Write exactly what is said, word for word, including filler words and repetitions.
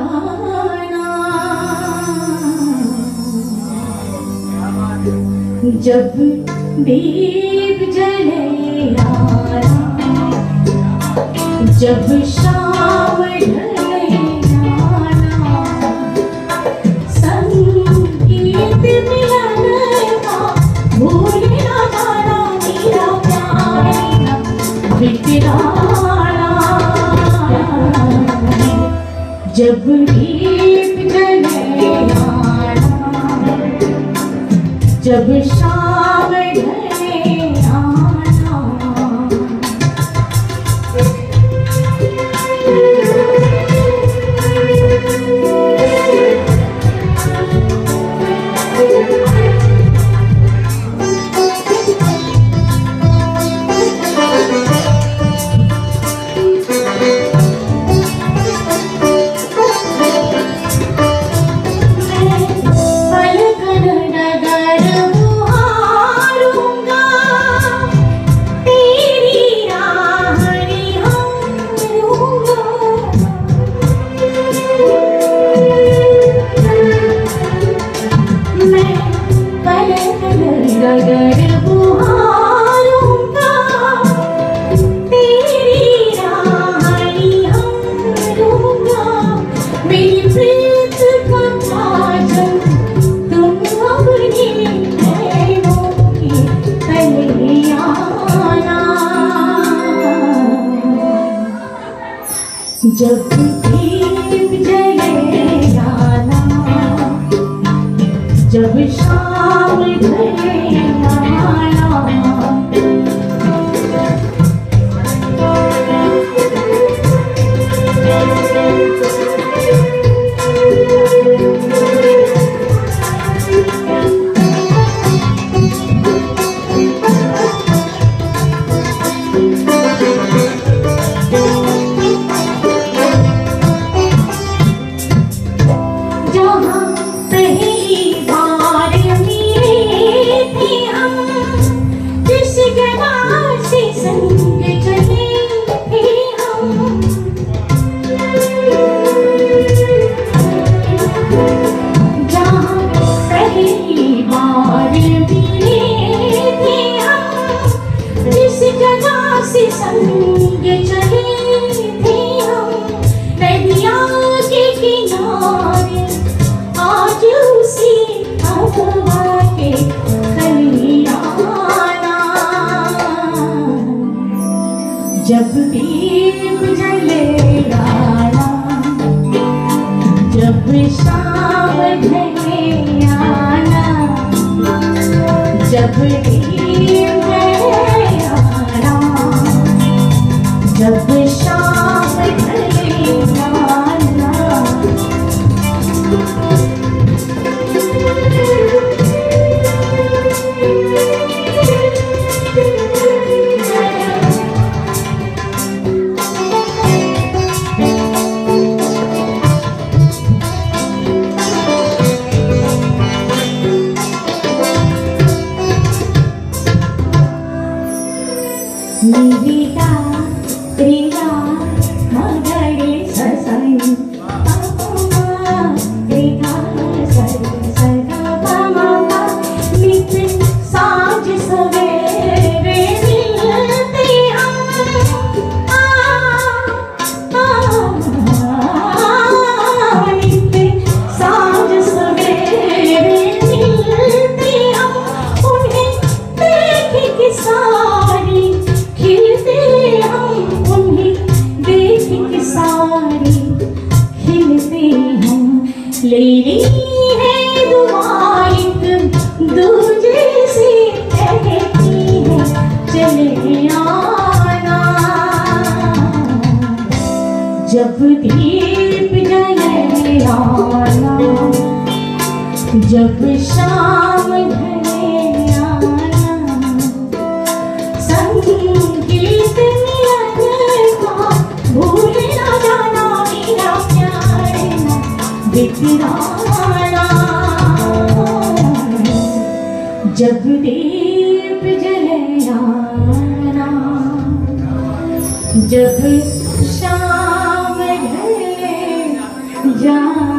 जब दीप जले आना, जब शाम ढले आना, संगीत मिलन का भूल ना जाना मेरा प्यारा बिखराना। जब दीप जले आना, जब शाम ढले आना। जब दीप जले आना, जब शाम ढले आना। जब दीप जले आना, जब शाम ढले आना, जब दीप जले आना, जब शाम ढले आना। निविदा प्रिया मगरे ससन अम्मा प्रिया सर सदा बामा नित साँझ सवेरे मिलते हम आ आ नित साँझ सवेरे मिलते हम। उन्हें देख के सारी खिलते हम, उन्हें देख के सारे खिलते हम। ले ली है दुआ एक दूजे से कहती है चले आना। जब दीप जले आना, जब शाम ढले आना, संगीत मिलन का भूल ना जाना मेरा प्यारा बिखराना। जब दीप जले आना, जब शाम ढले जाना